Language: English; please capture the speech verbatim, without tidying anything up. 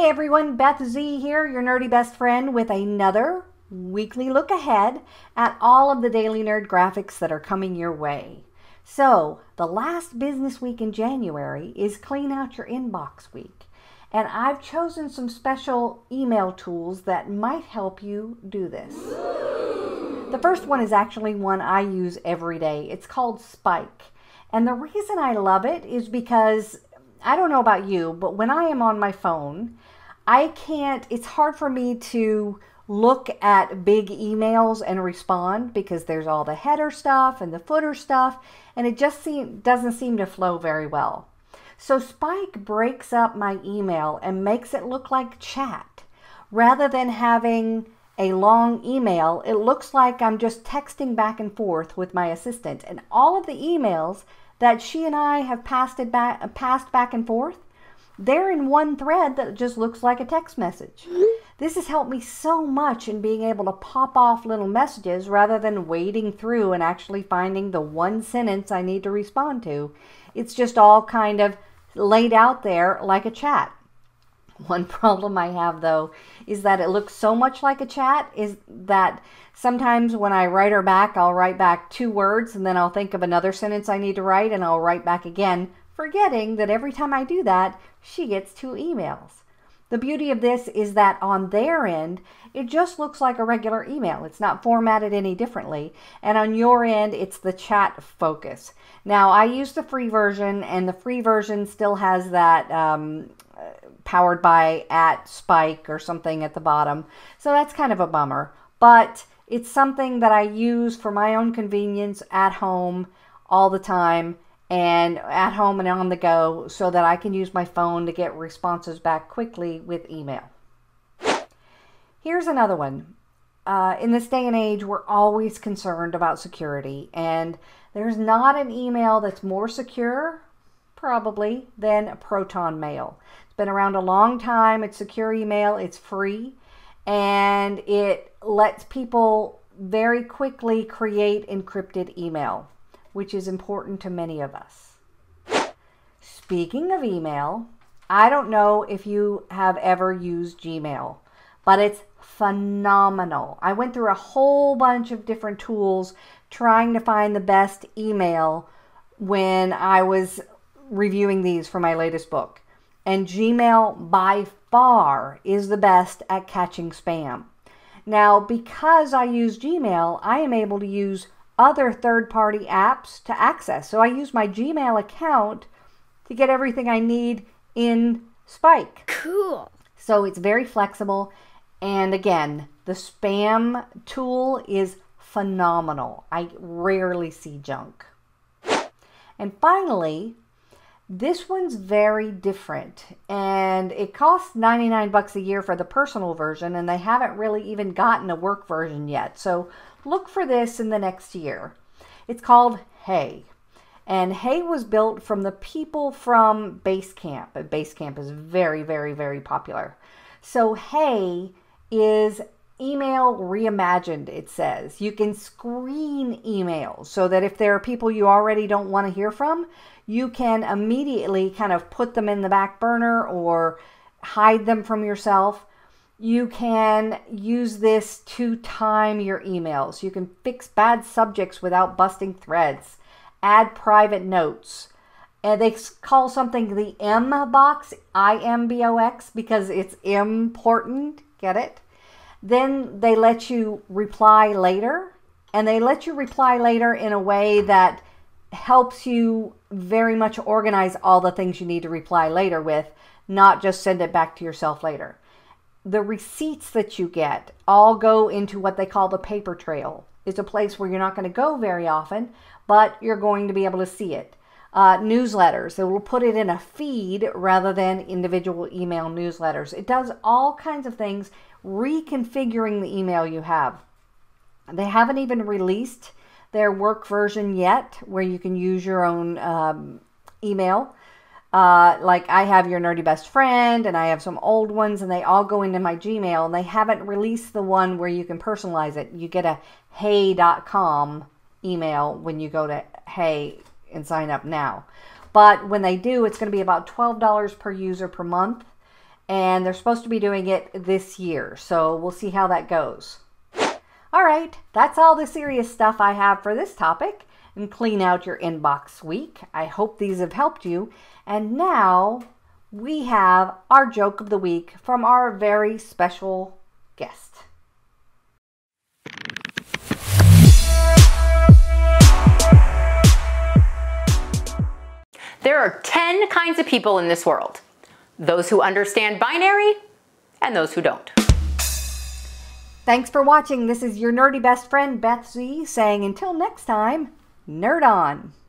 Hey everyone, Beth Z here, your nerdy best friend, with another weekly look ahead at all of the Daily Nerd graphics that are coming your way. So, the last business week in January is Clean Out Your Inbox Week, and I've chosen some special email tools that might help you do this. The first one is actually one I use every day. It's called Spike, and the reason I love it is because I don't know about you, but when I am on my phone, I can't, it's hard for me to look at big emails and respond because there's all the header stuff and the footer stuff, and it just seem, doesn't seem to flow very well. So Spike breaks up my email and makes it look like chat. Rather than having a long email, it looks like I'm just texting back and forth with my assistant, and all of the emails that she and I have passed it back, passed back and forth, they're in one thread that just looks like a text message. This has helped me so much in being able to pop off little messages rather than wading through and actually finding the one sentence I need to respond to. It's just all kind of laid out there like a chat. One problem I have, though, is that it looks so much like a chat is that sometimes when I write her back, I'll write back two words and then I'll think of another sentence I need to write and I'll write back again, forgetting that every time I do that, she gets two emails. The beauty of this is that on their end, it just looks like a regular email. It's not formatted any differently. And on your end, it's the chat focus. Now, I use the free version, and the free version still has that um, powered by at Spike or something at the bottom. So that's kind of a bummer. But it's something that I use for my own convenience at home all the time, and at home and on the go, so that I can use my phone to get responses back quickly with email. Here's another one. Uh, in this day and age, we're always concerned about security, and there's not an email that's more secure, probably, than Proton Mail. It's been around a long time. It's secure email. It's free, and it lets people very quickly create encrypted email, which is important to many of us. Speaking of email, I don't know if you have ever used Gmail, but it's phenomenal. I went through a whole bunch of different tools trying to find the best email when I was reviewing these for my latest book. And Gmail by far is the best at catching spam. Now, because I use Gmail, I am able to use other third-party apps to access. So I use my Gmail account to get everything I need in Spike. Cool. So it's very flexible. And again, the spam tool is phenomenal. I rarely see junk. And finally, this one's very different, and it costs ninety-nine bucks a year for the personal version, and they haven't really even gotten a work version yet. So look for this in the next year. It's called Hey, and Hey was built from the people from Basecamp. Basecamp is very, very, very popular. So Hey is email reimagined, it says. You can screen emails so that if there are people you already don't want to hear from, you can immediately kind of put them in the back burner or hide them from yourself. You can use this to time your emails. You can fix bad subjects without busting threads. Add private notes. And they call something the M box, I M B O X, because it's important. Get it? Then they let you reply later. And they let you reply later in a way that helps you very much organize all the things you need to reply later with, not just send it back to yourself later. The receipts that you get all go into what they call the paper trail. It's a place where you're not going to go very often, but you're going to be able to see it. Uh, newsletters, it will put it in a feed rather than individual email newsletters. It does all kinds of things, reconfiguring the email you have. They haven't even released their work version yet, where you can use your own um, email. Uh, like I have your nerdy best friend, and I have some old ones, and they all go into my Gmail, and they haven't released the one where you can personalize it. You get a hey dot com email when you go to Hey and sign up now. But when they do, it's going to be about twelve dollars per user per month. and they're supposed to be doing it this year. So we'll see how that goes. All right, that's all the serious stuff I have for this topic and Clean Out Your Inbox week. I hope these have helped you. And now we have our joke of the week from our very special guest. There are ten kinds of people in this world. Those who understand binary and those who don't. Thanks for watching. This is your nerdy best friend, Beth Z, saying until next time, nerd on.